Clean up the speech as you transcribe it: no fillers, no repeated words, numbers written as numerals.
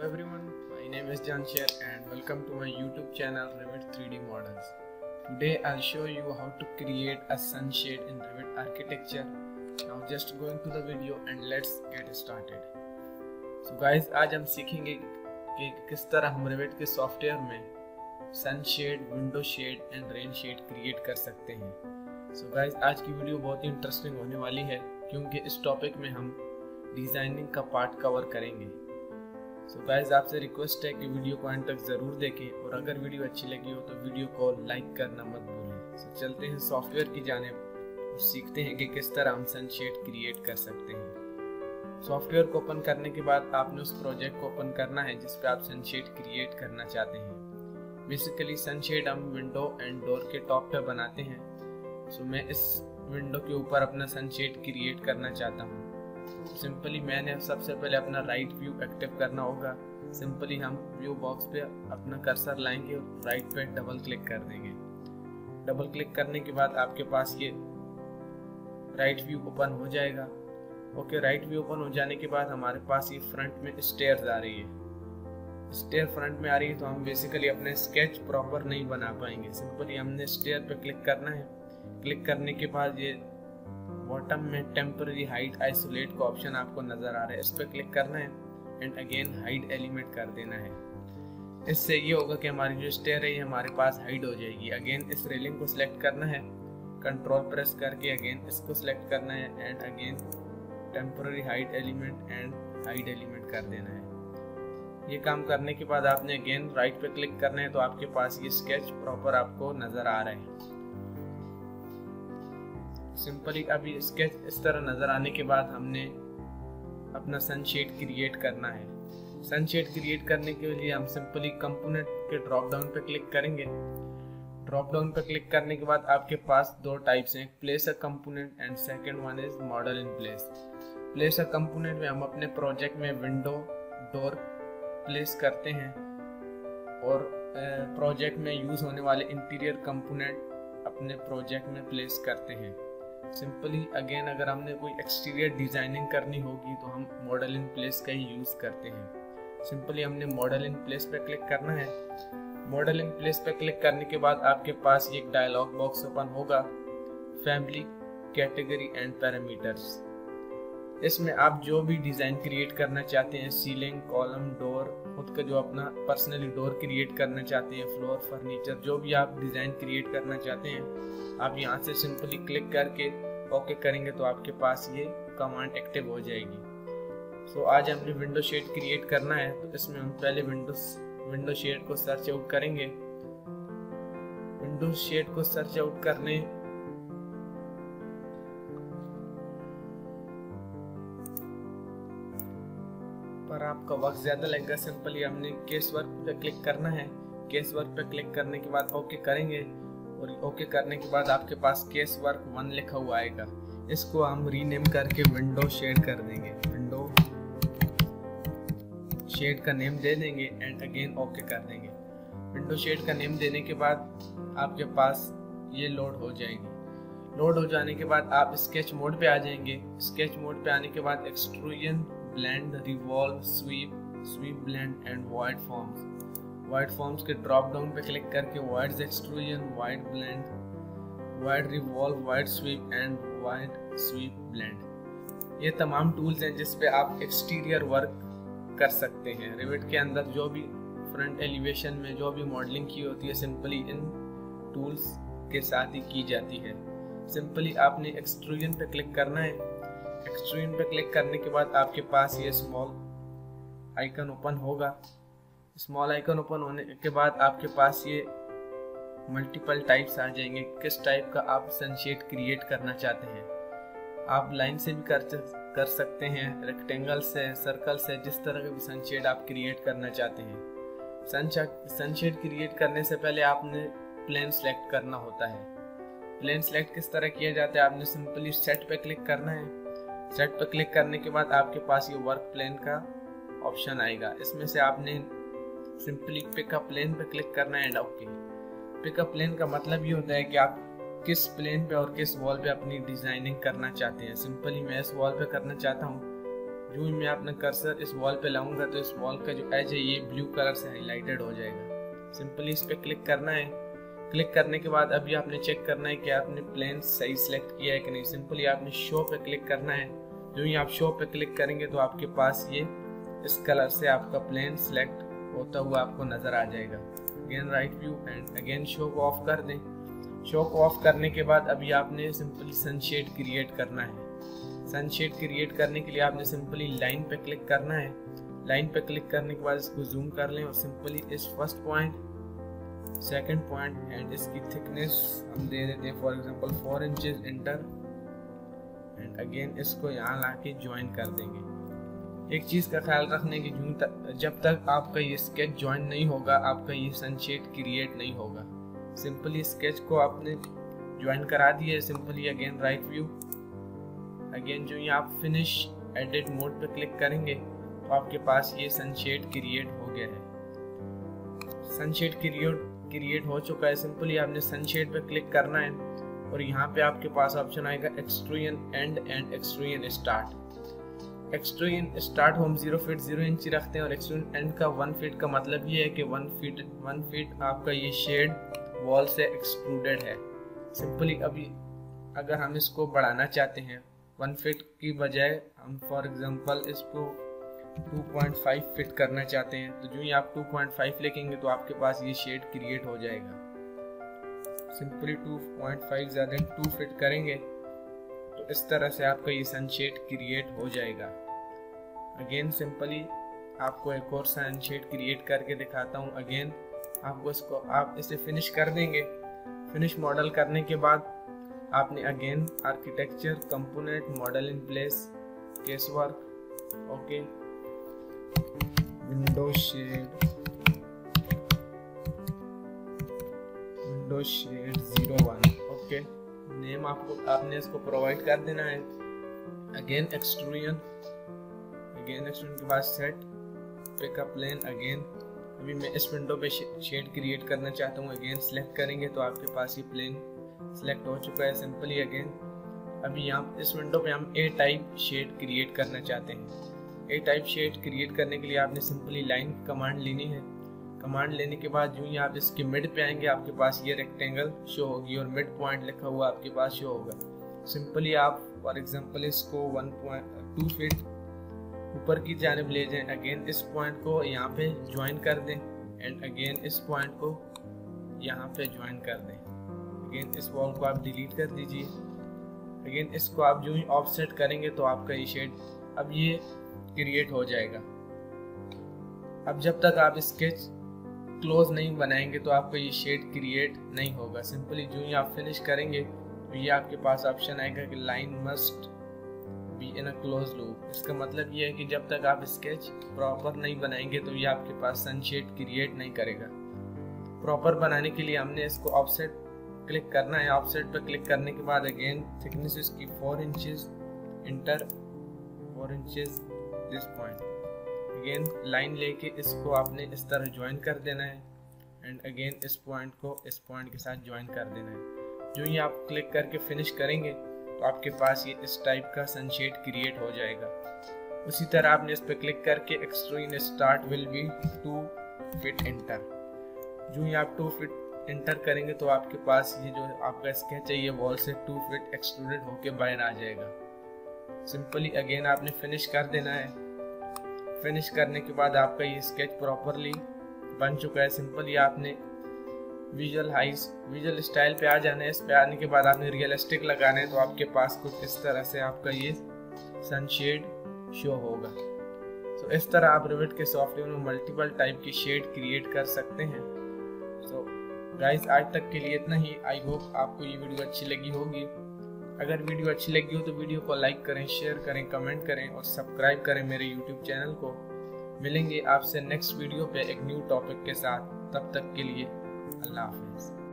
everyone, my name is Janshir and welcome to my YouTube channel Revit 3D Models. Today I'll show you how to create a sunshade in Revit architecture. Now just go into the video and let's get started. So guys, आज हम सीखेंगे कि किस तरह हम Revit के software में sunshade, window shade and rain shade create कर सकते हैं. So guys, आज की वीडियो बहुत ही इंटरेस्टिंग होने वाली है क्योंकि इस टॉपिक में हम डिज़ाइनिंग का पार्ट कवर करेंगे. सो गाइस, आपसे रिक्वेस्ट है कि वीडियो को एंड तक ज़रूर देखें और अगर वीडियो अच्छी लगी हो तो वीडियो को लाइक करना मत भूलें. सो चलते हैं सॉफ्टवेयर की जानिब और सीखते हैं कि किस तरह हम सनशेड क्रिएट कर सकते हैं. सॉफ्टवेयर को ओपन करने के बाद आपने उस प्रोजेक्ट को ओपन करना है जिस पे आप सनशेड क्रिएट करना चाहते हैं. बेसिकली सनशेड हम विंडो एंड डोर के टॉप पे बनाते हैं. सो मैं इस विंडो के ऊपर अपना सनशेड क्रिएट करना चाहता हूँ. सिंपली मैंने सबसे पहले अपना राइट व्यू एक्टिव करना होगा. सिंपली हम व्यू बॉक्स पे अपना कर्सर लाएंगे और राइट पे डबल क्लिक कर देंगे. डबल क्लिक करने के बाद आपके पास ये राइट व्यू ओपन हो जाएगा. ओके, राइट व्यू ओपन हो जाने के बाद हमारे पास ये फ्रंट में स्टेयर्स आ रही है. स्टेयर फ्रंट में आ रही है तो हम बेसिकली अपने स्केच प्रॉपर नहीं बना पाएंगे. सिंपली हमने स्टेयर पे क्लिक करना है. क्लिक करने के बाद ये बॉटम में टेम्पररी हाइड आइसोलेट का ऑप्शन आपको नजर आ रहा है, इस पर क्लिक करना है एंड अगेन हाइड एलिमेंट कर देना है. इससे ये होगा कि हमारी जो स्टेयर है ये हमारे पास हाइड हो जाएगी. अगेन इस रेलिंग को सिलेक्ट करना है, कंट्रोल प्रेस करके अगेन इसको सिलेक्ट करना है and again temporary hide element and hide element कर देना है. ये काम करने के बाद आपने अगेन राइट पे क्लिक करना है तो आपके पास ये स्केच प्रॉपर आपको नजर आ रहा है. सिंपली अभी स्केच इस तरह नज़र आने के बाद हमने अपना सनशेड क्रिएट करना है. सनशेड क्रिएट करने के लिए हम सिंपली कंपोनेंट के ड्रॉप डाउन पे क्लिक करेंगे. ड्रॉप डाउन पे क्लिक करने के बाद आपके पास दो टाइप्स हैं, place a component and second one is model in place. Place a component में हम अपने प्रोजेक्ट में विंडो डोर प्लेस करते हैं और प्रोजेक्ट में यूज़ होने वाले इंटीरियर कंपोनेंट अपने प्रोजेक्ट में प्लेस करते हैं. सिंपली अगेन अगर हमने कोई एक्सटीरियर डिजाइनिंग करनी होगी तो हम मॉडल इन प्लेस का ही यूज़ करते हैं. सिंपली हमने मॉडल इन प्लेस पे क्लिक करना है. मॉडल इन प्लेस पे क्लिक करने के बाद आपके पास एक डायलॉग बॉक्स ओपन होगा, फैमिली, कैटेगरी एंड पैरामीटर्स. इसमें आप जो भी डिज़ाइन क्रिएट करना चाहते हैं, सीलिंग, कॉलम, डोर, खुद का जो अपना पर्सनली डोर क्रिएट करना चाहते हैं, फ्लोर, फर्नीचर, जो भी आप डिज़ाइन क्रिएट करना चाहते हैं, आप यहाँ से सिंपली क्लिक करके ओके करेंगे तो आपके पास ये कमांड एक्टिव हो जाएगी. सो आज हमने विंडो शेड क्रिएट करना है तो इसमें हम पहले विंडो शेड को सर्च आउट करेंगे. विंडो शेड को सर्च आउट करने पर आपका वक्त ज़्यादा लगेगा. सिंपली हमने केस वर्क पे क्लिक करना है. केस वर्क पे क्लिक करने के बाद ओके करेंगे और ओके करने के बाद आपके पास केस वर्क 1 लिखा हुआ आएगा. इसको हम रीनेम करके विंडो शेड कर देंगे. विंडो शेड का नेम दे देंगे एंड अगेन ओके कर देंगे. विंडो शेड का नेम देने के बाद आपके पास ये लोड हो जाएगी. लोड हो जाने के बाद आप स्केच मोड पे आ जाएंगे. स्केच मोड पे आने के बाद extrusion, blend, revolve, sweep blend and void forms. Void forms के ड्रॉप डाउन पे क्लिक करके void extrusion, void blend, void revolve, void sweep and void sweep blend, ये तमाम टूल्स हैं जिस पे आप एक्सटीरियर वर्क कर सकते हैं. रिविट के अंदर जो भी फ्रंट एलिवेशन में जो भी मॉडलिंग की होती है सिंपली इन टूल्स के साथ ही की जाती है. सिंपली आपने एक्सट्रूजन पे क्लिक करना है. एक्सट्रूजन पे क्लिक करने के बाद आपके पास ये स्मॉल आइकन ओपन होगा. स्मॉल आइकन ओपन होने के बाद आपके पास ये मल्टीपल टाइप्स आ जाएंगे. किस टाइप का आप सनशेड क्रिएट करना चाहते हैं. आप लाइन से भी कर सकते हैं, रेक्टेंगल से, सर्कल से, जिस तरह का भी सनशेड आप क्रिएट करना चाहते हैं. सनशेड क्रिएट करने से पहले आपने प्लेन सेलेक्ट करना होता है. प्लेन सेलेक्ट किस तरह किया जाता है, आपने सिंपली सेट पे क्लिक करना है. सेट पे क्लिक करने के बाद आपके पास ये वर्क प्लेन का ऑप्शन आएगा. इसमें से आपने सिंपली पिकअप प्लेन पे क्लिक करना है एंड ओके. पिकअप प्लेन का मतलब ये होता है कि आप किस प्लेन पे और किस वॉल पे अपनी डिजाइनिंग करना चाहते हैं. सिंपली मैं इस वॉल पे करना चाहता हूँ जो ही मैं अपना कर्सर इस वॉल पे लाऊंगा तो इस वॉल का जो एज है ये ब्लू कलर से हाईलाइटेड हो जाएगा। सिंपली इस पे क्लिक करना है। क्लिक करने के बाद अभी आपने चेक करना है कि आपने प्लेन सही सिलेक्ट किया है कि नहीं। सिंपली आपने शो पे क्लिक करना है। जो ही आप शो पे क्लिक करेंगे तो आपके पास ये इस कलर से आपका प्लेन सिलेक्ट होता हुआ आपको नजर आ जाएगा। Again right view and again show को ऑफ कर दें। शो को ऑफ करने के बाद अभी आपने सिंपली सनशेड क्रिएट करना है। सनशेड क्रिएट करने के लिए आपने सिंपली लाइन पे क्लिक करना है। लाइन पे क्लिक करने के बाद इसको जूम कर लें और सिंपली इस first point, second point and इसकी थिकनेस हम दे देते हैं for example 4 inches enter and again इसको यहाँ लाके ज्वाइन कर देंगे। एक चीज़ का ख्याल रखने की जब तक आपका ये स्केच ज्वाइन नहीं होगा आपका ये सनशेड क्रिएट नहीं होगा। सिंपली स्केच को आपने ज्वाइन करा दिया है। Simply again right view, again जो ये आप फिनिश एडिट मोड पे क्लिक करेंगे तो आपके पास ये सनशेड क्रिएट हो गया है। सनशेड क्रिएट हो चुका है। सिंपली आपने सनशेड पे क्लिक करना है और यहाँ पे आपके पास ऑप्शन आएगा extrusion and extrusion start. Extrusion start हम 0 फीट 0 इंच रखते हैं और एक्सट्रूजन एंड का 1 फीट का मतलब ये है कि 1 फीट आपका ये शेड वॉल से एक्सट्रूडेड है। सिंपली अभी अगर हम इसको बढ़ाना चाहते हैं 1 फीट की बजाय हम फॉर एग्जांपल इसको 2.5 फीट करना चाहते हैं तो जो ही आप 2.5 लिखेंगे तो आपके पास ये शेड क्रिएट हो जाएगा। सिंपली 2.5 ज़्यादा 2 फीट करेंगे तो इस तरह से आपका ये सनशेड क्रिएट हो जाएगा। अगेन सिंपली आपको एक और सनशेड क्रिएट करके दिखाता हूँ। अगेन आपको इसको आप इसे फिनिश कर देंगे। फिनिश मॉडल करने के बाद आपने again architecture component model in place casework okay window shade 01 okay name आपने इसको प्रोवाइड कर देना है। अगेन एक्सट्रूजन के बाद सेट पिकअप प्लेन। अगेन अभी मैं इस विंडो पे शेड क्रिएट करना चाहता हूँ। अगेन सिलेक्ट करेंगे तो आपके पास ये प्लेन सिलेक्ट हो चुका है। सिंपली अगेन अभी यहाँ इस विंडो पे हम ए टाइप शेड क्रिएट करना चाहते हैं। ए टाइप शेड क्रिएट करने के लिए आपने सिंपली लाइन कमांड लेनी है। कमांड लेने के बाद जो ही आप इसके मिड पे आएंगे आपके पास ये रेक्टेंगल शो होगी और मिड पॉइंट लिखा हुआ आपके पास शो होगा। सिंपली आप फॉर एग्जांपल इसको 1.2 फीट ऊपर की जानिब ले जाएं। अगेन इस पॉइंट को यहाँ पे ज्वाइन कर दें एंड अगेन इस पॉइंट को यहाँ पे ज्वाइन कर दें। अगेन इस वॉल को आप डिलीट कर दीजिए। अगेन इसको आप जो ही ऑफसेट करेंगे तो आपका ये शेड अब ये क्रिएट हो जाएगा। अब जब तक आप स्केच क्लोज नहीं बनाएंगे तो आपका ये शेड क्रिएट नहीं होगा। सिंपली जो ही आप फिनिश करेंगे तो ये आपके पास ऑप्शन आएगा कि line must be in a close loop. इसका मतलब ये है कि जब तक आप स्केच प्रॉपर नहीं बनाएंगे तो ये आपके पास सनशेड क्रिएट नहीं करेगा। प्रॉपर बनाने के लिए हमने इसको ऑफसेट क्लिक करना है। ऑफसेट पर क्लिक करने के बाद अगेन थिकनेस इसकी 4 inches enter 4 inches this point. Again line लेके इसको आपने इस तरह ज्वाइन कर देना है एंड अगेन इस पॉइंट को इस पॉइंट के साथ ज्वाइन कर देना है। जो ही आप क्लिक करके फिनिश करेंगे तो आपके पास ये इस टाइप का सनशेड क्रिएट हो जाएगा। उसी तरह आपने इस पर क्लिक करके extrusion start will be 2 feet enter. जो ही आप 2 फीट इंटर करेंगे तो आपके पास ये जो आपका स्केच है ये वॉल से 2 फीट एक्सट्रूडेड होके बाहर आ जाएगा। सिंपली अगेन आपने फिनिश कर देना है। फिनिश करने के बाद आपका ये स्केच प्रॉपरली बन चुका है। सिंपली आपने विजुअल स्टाइल पे आ जाना है। इस पे आने के बाद आपने रियलिस्टिक लगाना है तो आपके पास कुछ इस तरह से आपका ये सनशेड शो होगा। तो इस तरह आप रिविट के सॉफ्टवेयर में मल्टीपल टाइप की शेड क्रिएट कर सकते हैं। तो गाइस आज तक के लिए इतना ही। आई होप आपको ये वीडियो अच्छी लगी होगी। अगर वीडियो अच्छी लगी हो तो वीडियो को लाइक करें, शेयर करें, कमेंट करें और सब्सक्राइब करें मेरे यूट्यूब चैनल को। मिलेंगे आपसे नेक्स्ट वीडियो पे एक न्यू टॉपिक के साथ। तब तक के लिए अल्लाह हाफिज़।